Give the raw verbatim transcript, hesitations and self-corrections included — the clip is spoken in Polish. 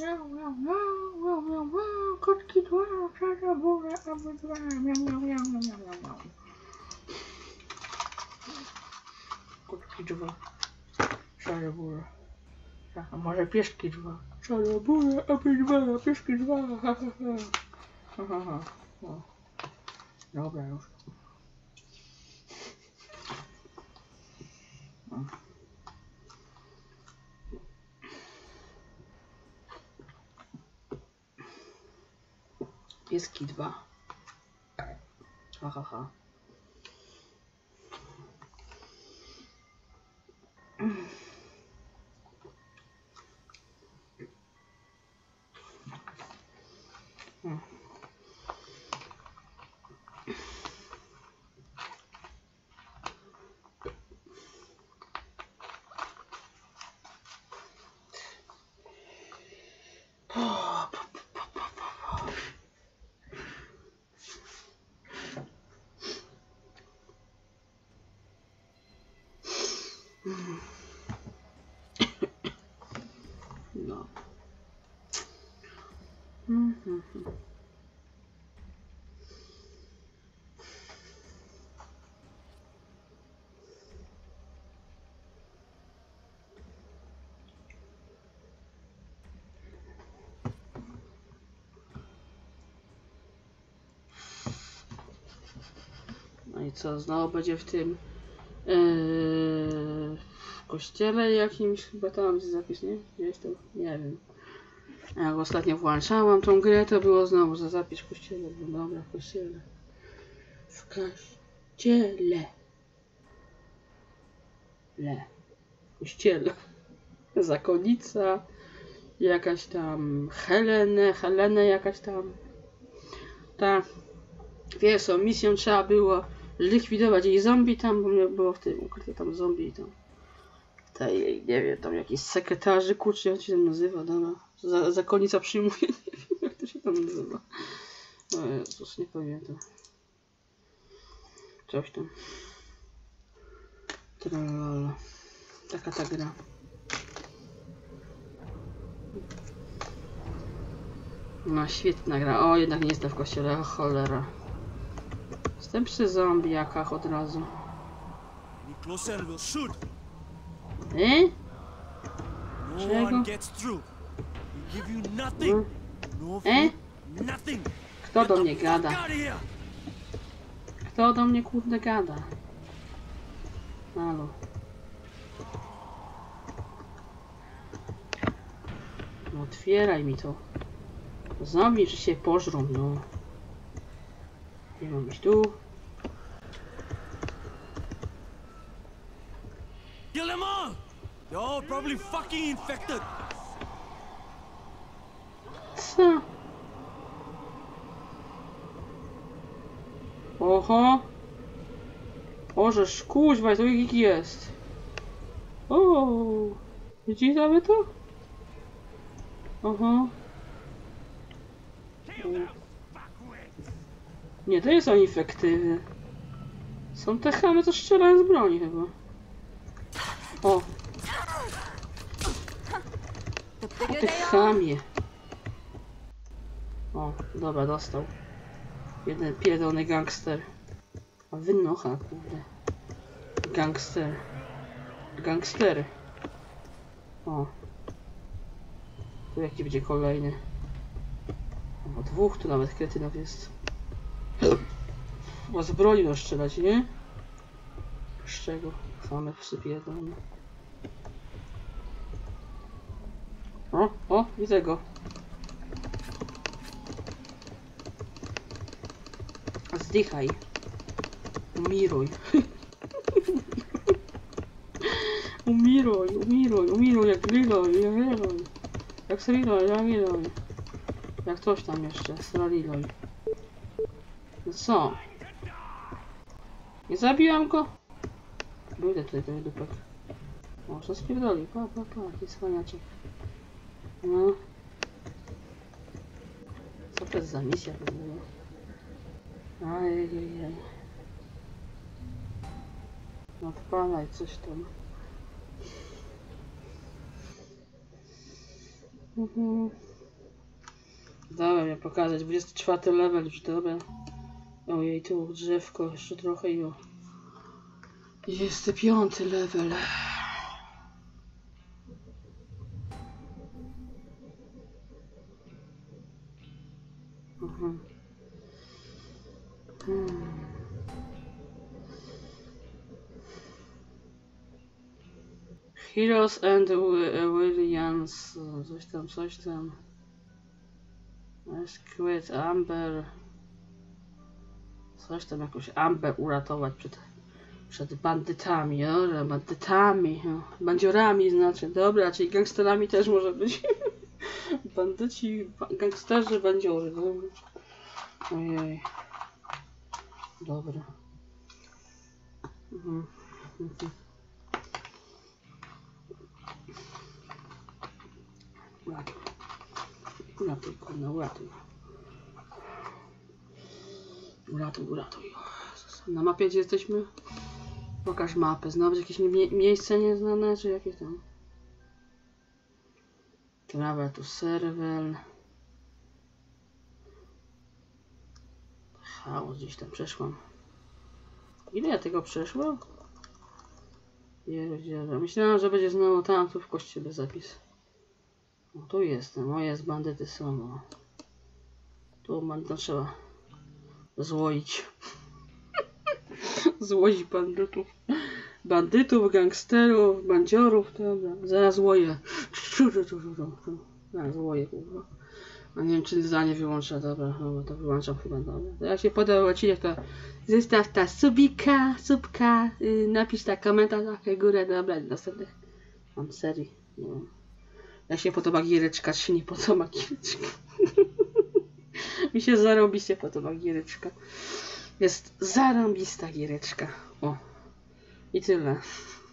miau, miau, miau, miau, miau, miau, kotki dwa, szara bura, obydwa, miau, miau, miau, miau, miau, miau, miau. Kotki dwa, szara bura. A może pieski dwa, szara bura, obydwa, pieski dwa, ha, ha, ha. Ha, ha, ha. O. Dobra już. O. Pieski dwa. Ha, ha, ha. Hmm. No. Mm-hmm. No i co, znowu będzie w tym yy, w kościele jakimś, chyba tam jest zapis, nie? Gdzieś to, nie wiem. Jak ostatnio włączałam tą grę, to było znowu za zapis w kościele. No dobra, w kościele. W kościele. Le. W kościele. Zakonnica. Jakaś tam Helenę, Helenę jakaś tam. Ta. Wiesz co, misją trzeba było zlikwidować jej zombie tam, bo było w tym ukryte tam zombie tam. Tej, nie wiem, tam jakiś sekretarzy, kurczę, jak się tam nazywa, dobra. Za, zakonnica przyjmuje, nie wiem jak to się tam nazywa. O Jezus, nie pamiętam. Coś tam. Tralala. Taka ta gra. No świetna gra. O, jednak nie jestem w kościele, o cholera. Jestem przy zombiakach od razu. E? Czego? No. E? Kto do mnie gada? Kto do mnie kurde gada? Halo. No otwieraj mi to. Zombie, że się pożrą, no. Nie mam iść tu. Kill them all! They're all probably fucking infected. Co? Oho. Ożeż kuźwa, to ich jest. O, widzicie wy to? Oho. Nie, to nie są infektywy. Są te chamy, co strzelają z broni chyba. O. O te chamie. O, dobra, dostał. Jeden pierdolony gangster. A wynocha, kurde. Gangster. Gangstery. O. Tu jaki będzie kolejny. O, dwóch tu nawet kretynów jest. Chyba z broni no strzelać, nie? Z czego? Same wsypie do mnie. O, o, widzę go. Zdychaj. Umiruj. Umiruj, umiruj, umiruj jak Liloy, jak Liloy. Jak Sriloy, jak Liloy. Jak coś tam jeszcze, Sriloy. No co? Nie zabiłam go? Byłem tutaj ten dupek. O, co spierdoli? Pa, pa, pa, jaki cwaniaczek. No. Co to jest za misja w ogóle? Ajajaj. Odpalaj coś tam. Mhm. Dobra, miałem pokazać. dwudziesty czwarty level już, dobra. Ojej, tu drzewko, jeszcze trochę i o. dwudziesty piąty level. Mhm. Hmm. Heroes and Williams, coś tam, coś tam. Squid, Amber. Coś tam, jakoś Amber uratować przed, przed bandytami, dobra, bandytami, no. Bandziorami znaczy, dobra, czyli gangsterami też może być. Bandyci, gangsterzy, bandziory, dobra. Ojej. Dobra. Mhm. Mhm. Uratuj. Uratuj, kurna, uratuj. Uratuj, uratuj. Na mapie gdzie jesteśmy? Pokaż mapę. Znowu jakieś mie miejsce nieznane, czy jakieś tam? Travel to server. Chaos, gdzieś tam przeszłam. Ile ja tego przeszło? Myślałem, że będzie znowu tam, tu w kościele zapis. No tu jestem, o jest, bandyty są. No. Tu bandytę trzeba złoić. Złoić bandytów. Bandytów, gangsterów, bandziorów, dobra. Zaraz łoję. Zaraz łoję, kurwa. A nie wiem, czy zdanie wyłącza, dobra, no to wyłączam chyba, dobra. To jak się podoba odcinek, to zostaw ta subika, subka, yy, napisz ta komentarz, taka górę, dobra, następnych mam serii, nie wiem. Jak się podoba giereczka, czy się nie podoba giereczka. Mi się zarąbiście podoba giereczka. Jest zarąbista giereczka. O. I tyle.